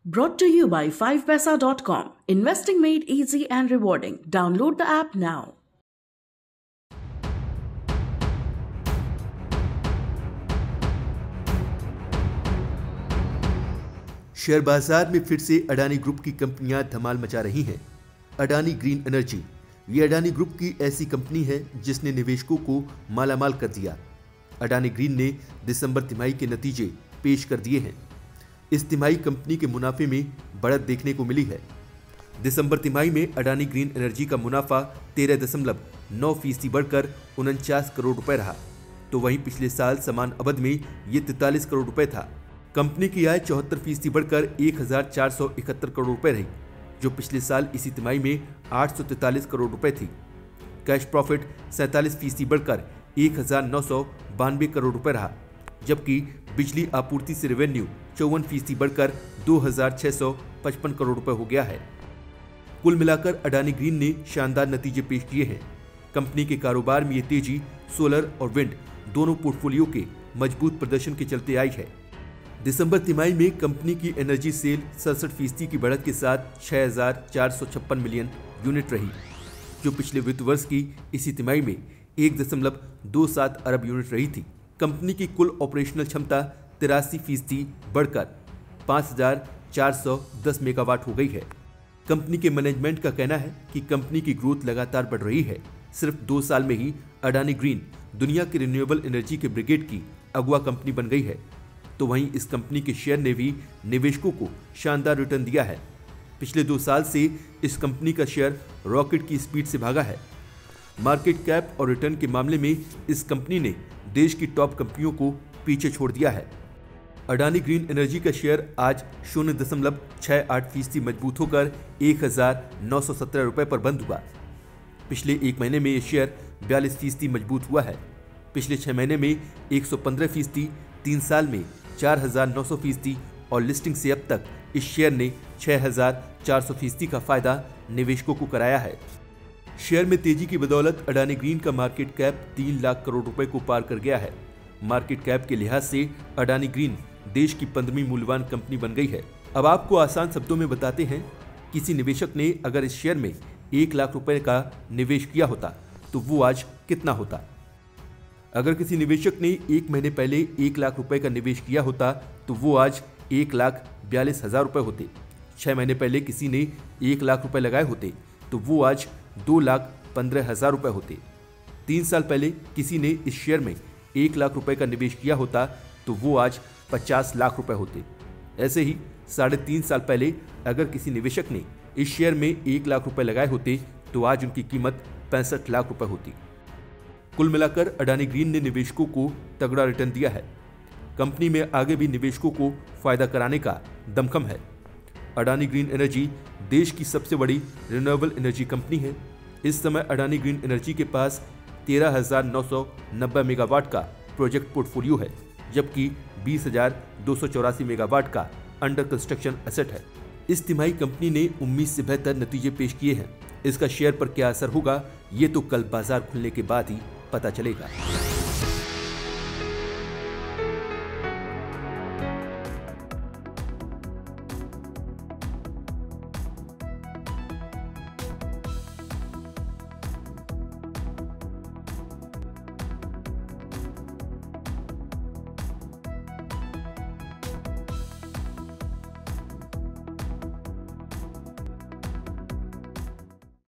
Brought to you by 5paisa.com. Investing made easy and rewarding. Download the app now. Share बाजार में फिर से Adani group की कंपनियां धमाल मचा रही हैं। अडानी ग्रीन एनर्जी ये अडानी ग्रुप की ऐसी कंपनी है जिसने निवेशकों को मालामाल कर दिया। अडानी ग्रीन ने दिसंबर तिमाही के नतीजे पेश कर दिए हैं। इस तिमाही कंपनी के मुनाफे में बढ़त देखने को मिली है। दिसंबर तिमाही में अडानी ग्रीन एनर्जी का मुनाफा 13.9% बढ़कर 49 करोड़ रुपए रहा, तो वहीं पिछले साल समान अवधि में ये 43 करोड़ रुपए था। कंपनी की आय 74% बढ़कर 1471 करोड़ रुपए रही, जो पिछले साल इसी तिमाही में 843 करोड़ रुपए थी। कैश प्रॉफिट 47% बढ़कर 1992 करोड़ रुपए रहा, जबकि बिजली आपूर्ति से रेवेन्यू 54% बढ़कर 2655 करोड़ रुपए हो गया है। कुल मिलाकर अडानी ग्रीन ने शानदार नतीजे पेश किए हैं। कंपनी के कारोबार में ये तेजी सोलर और विंड दोनों पोर्टफोलियो के मजबूत प्रदर्शन के चलते आई है। दिसंबर तिमाही में कंपनी की एनर्जी सेल 67% की बढ़त के साथ 6456 मिलियन यूनिट रही, जो पिछले वित्त वर्ष की इसी तिमाही में 1.27 अरब यूनिट रही थी। कंपनी की कुल ऑपरेशनल क्षमता 83% बढ़कर 5410 मेगावाट हो गई है। कंपनी के मैनेजमेंट का कहना है कि कंपनी की ग्रोथ लगातार बढ़ रही है। सिर्फ 2 साल में ही अडानी ग्रीन दुनिया की रिन्यूएबल एनर्जी के ब्रिगेड की अगुवा कंपनी बन गई है। तो वहीं इस कंपनी के शेयर ने भी निवेशकों को शानदार रिटर्न दिया है। पिछले 2 साल से इस कंपनी का शेयर रॉकेट की स्पीड से भागा है। मार्केट कैप और रिटर्न के मामले में इस कंपनी ने देश की टॉप कंपनियों को पीछे छोड़ दिया है। अडानी ग्रीन एनर्जी का शेयर आज 0.68% मजबूत होकर 1917 रुपए पर बंद हुआ। पिछले 1 महीने में यह शेयर 42% मजबूत हुआ है। पिछले 6 महीने में 115%, 3 साल में 4900% और लिस्टिंग से अब तक इस शेयर ने 6400% का फायदा निवेशकों को कराया है। शेयर में तेजी की बदौलत अडानी ग्रीन का मार्केट कैप 3 लाख करोड़ रुपए को पार कर गया है। मार्केट कैप के लिहाज से अडानी ग्रीन देश की 15वीं मूल्यवान कंपनी बन गई है। अब आपको आसान शब्दों में बताते हैं, किसी निवेशक ने अगर इस शेयर में 1 लाख रुपए का निवेश किया होता तो वो आज कितना होता। अगर किसी निवेशक ने 1 महीने पहले 1 लाख रुपए का निवेश किया होता तो वो आज 1,42,000 रुपए होते। 6 महीने पहले किसी ने 1 लाख रुपए लगाए होते तो वो आज 2,15,000 रुपए होते। 3 साल पहले किसी ने इस शेयर में 1 लाख रुपए का निवेश किया होता तो वो आज 50 लाख रुपए होते। ऐसे ही 3.5 साल पहले अगर किसी निवेशक ने इस शेयर में 1 लाख रुपए लगाए होते तो आज उनकी कीमत 65 लाख रुपए होती। कुल मिलाकर अडानी ग्रीन ने निवेशकों को तगड़ा रिटर्न दिया है। कंपनी में आगे भी निवेशकों को फायदा कराने का दमखम है। अडानी ग्रीन एनर्जी देश की सबसे बड़ी रिन्यूएबल एनर्जी कंपनी है। इस समय अडानी ग्रीन एनर्जी के पास 13,990 मेगावाट का प्रोजेक्ट पोर्टफोलियो है, जबकि 20,284 मेगावाट का अंडर कंस्ट्रक्शन एसेट है। इस तिमाही कंपनी ने उम्मीद से बेहतर नतीजे पेश किए हैं। इसका शेयर पर क्या असर होगा, ये तो कल बाजार खुलने के बाद ही पता चलेगा।